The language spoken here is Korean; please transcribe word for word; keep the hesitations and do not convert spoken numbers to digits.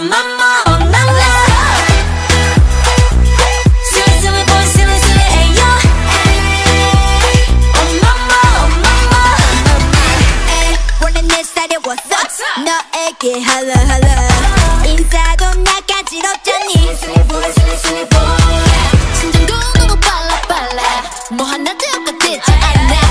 mama, oh mama. Silly, silly boy, silly, silly, ayo. Oh mama, oh mama. 원래 내 스타일이 what's up? 너에게 hello, hello. 인사도 약간 지럽잖니. Silly boy, silly, silly boy. 심장도 너무 빨라 빨라. 뭐 하나도 똑같지 않아.